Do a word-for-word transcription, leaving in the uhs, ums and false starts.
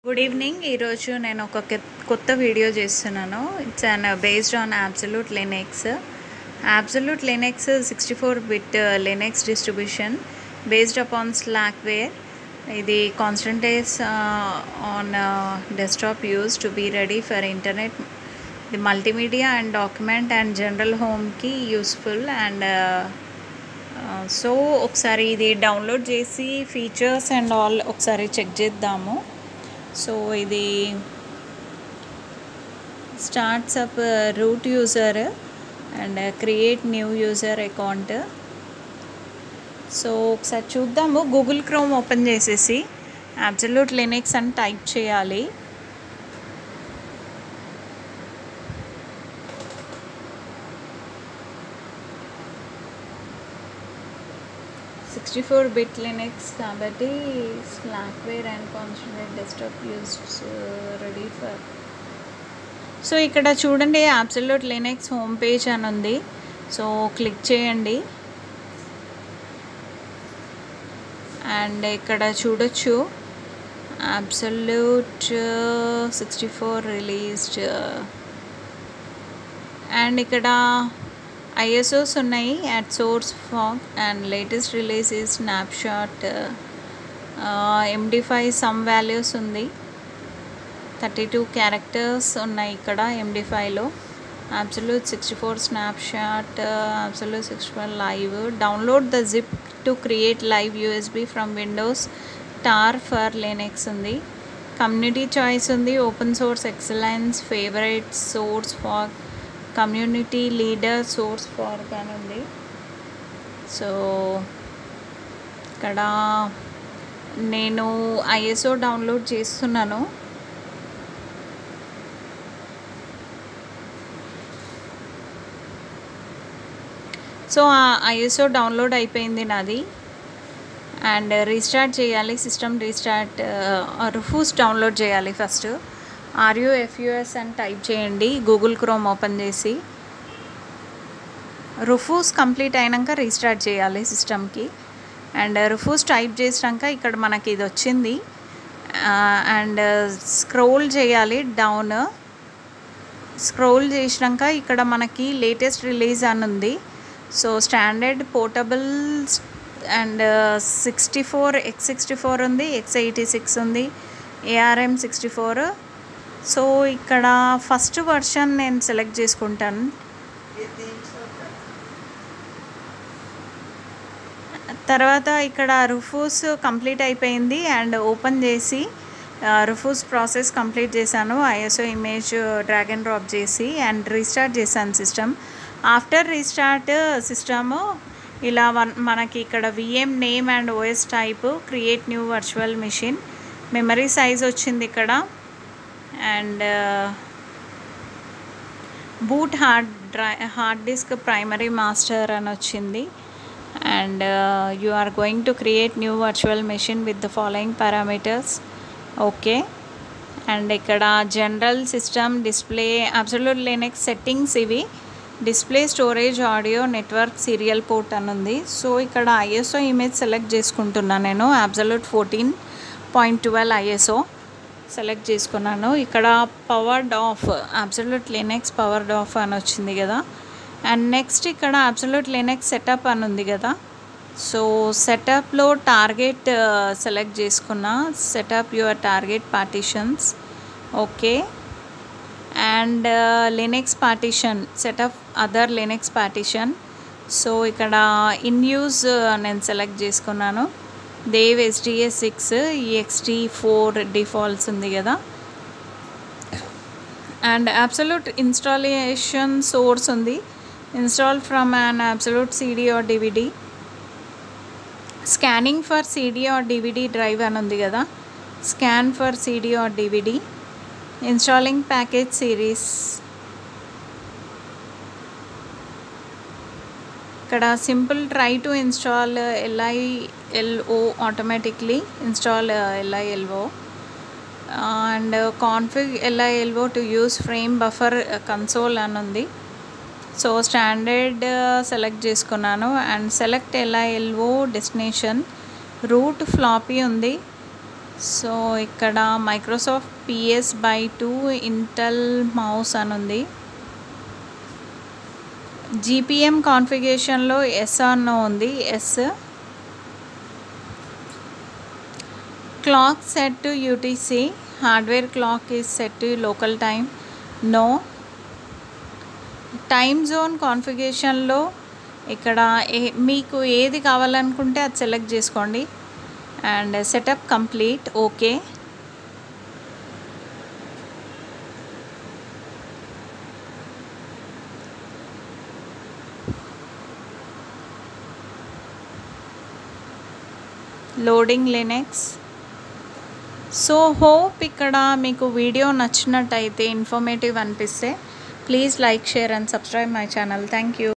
Good evening. ఈరోజు నేను ఒక కొత్త వీడియో చేస్తున్నాను. It's an based on Absolute Linux. Absolute Linux sixty four bit Linux distribution based upon Slackware. ఇది concentrates on desktop use to be ready for internet, the multimedia and document and general హోమ్కి useful. And so ఒకసారి ఇది download చేసి features and all ఒకసారి check చేద్దాము. So ఇది starts up root user and create new user account. So ఒకసారి చూద్దాము. Google Chrome open చేసేసి అబ్సల్యూట్ లినక్స్ అని టైప్ చేయాలి. సిక్స్టీ ఫోర్ బిట్ లినక్స్ కాబట్టి Slackware and concentrate desktop use ready for. So ఇక్కడ చూడండి, అబ్సల్యూట్ లినక్స్ హోమ్ పేజ్ అని ఉంది. సో క్లిక్ చేయండి అండ్ ఇక్కడ చూడొచ్చు Absolute sixty four released and ఇక్కడ ఐఎస్ఓస్ ఉన్నాయి at SourceForge and latest release ఈ snapshot. MD five sum values ఉంది, థర్టీ టూ క్యారెక్టర్స్ ఉన్నాయి ఇక్కడ ఎండి ఫైవ్లో. Absolute sixty four snapshot, Absolute sixty four live. Download the zip to create live USB from Windows tar for Linux ఉంది. Community choice ఉంది, open source excellence, favourite, SourceForge, community leader, SourceForge అని ఉంది. So ఇక్కడ నేను ISO download చేస్తున్నాను. So ఆ ISO download అయిపోయింది నాది. అండ్ రీస్టార్ట్ చేయాలి, సిస్టమ్ రీస్టార్ట్. రుఫూస్ డౌన్లోడ్ చేయాలి ఫస్ట్. ఆర్యుఎఫ్యుఎస్ అని టైప్ చేయండి గూగుల్ క్రోమ్ ఓపెన్ చేసి. రుఫూస్ కంప్లీట్ అయినాక రీస్టార్ట్ చేయాలి సిస్టమ్కి. అండ్ రుఫూస్ టైప్ చేసినాక ఇక్కడ మనకి ఇది వచ్చింది. అండ్ స్క్రోల్ చేయాలి డౌన్. స్క్రోల్ చేసినాక ఇక్కడ మనకి లేటెస్ట్ రిలీజ్ అని ఉంది. So standard, portable and sixty four X sixty four ఉంది, ఎక్స్ ఎయిటీ సిక్స్ ఉంది, ఏఆర్ఎం సిక్స్టీ ఫోర్. సో ఇక్కడ ఫస్ట్ వర్షన్ నేను సెలెక్ట్ చేసుకుంటాను. తర్వాత ఇక్కడ రుఫూస్ కంప్లీట్ అయిపోయింది అండ్ ఓపెన్ చేసి రుఫూస్ ప్రాసెస్ కంప్లీట్ చేశాను. ISO image drag and drop చేసి అండ్ రీస్టార్ట్ చేశాను సిస్టమ్. ఆఫ్టర్ రీస్టార్ట్ సిస్టము ఇలా వన్ మనకి ఇక్కడ VM name and OS type, create new virtual machine, memory size వచ్చింది ఇక్కడ. And boot hard drive hard disk primary master అని వచ్చింది. And you are going to create new virtual machine with the following parameters. Okay. And ఇక్కడ general, system, display, Absolute Linux settings ఇవి. Display, storage, audio, network, serial port అని ఉంది. So ఇక్కడ ISO image select చేసుకుంటున్నాను నేను. Absolute fourteen point twelve ISO select చేసుకున్నాను. ఇక్కడ powered of, absolute Linux powered off అని వచ్చింది కదా. అండ్ నెక్స్ట్ ఇక్కడ అబ్సల్యూట్ లినక్స్ సెటప్ అని ఉంది కదా. సో సెటప్లో టార్గెట్ సెలెక్ట్ చేసుకున్నా, setup your target partitions. Okay. And Linux partition, setup other Linux partition. So ఇక్కడ ఇన్ యూజ్ నేను సెలెక్ట్ చేసుకున్నాను. Dev SDS six, EXT four defaults ఉంది కదా. అండ్ అబ్సల్యూట్ ఇన్స్టాలేషన్ సోర్స్ ఉంది, install from an Absolute CD or DVD. Scanning for CD or DVD drive అని ఉంది కదా. Scan for CD or DVD. Installing package series. ఇక్కడ simple try to install LILO automatically install LILO and config LILO to use frame buffer console అని ఉంది. So standard select చేసుకున్నాను and select LILO destination. Root floppy ఉంది, so ఇక్కడ Microsoft PS by two Intel mouse అని ఉంది. GPM కాన్ఫిగరేషన్లో yes or no ఉంది. Yes. Clock set to UTC. Hardware clock is set to local time. No. Time zone కాన్ఫిగరేషన్లో ఇక్కడ ఏ మీకు ఏది కావాలనుకుంటే అది సెలెక్ట్ చేసుకోండి. And setup complete. Okay. Loading Linux. So hope ఇక్కడ మీకు వీడియో నచ్చినట్టయితే, ఇన్ఫర్మేటివ్ అనిపిస్తే please like, share and subscribe my channel. Thank you.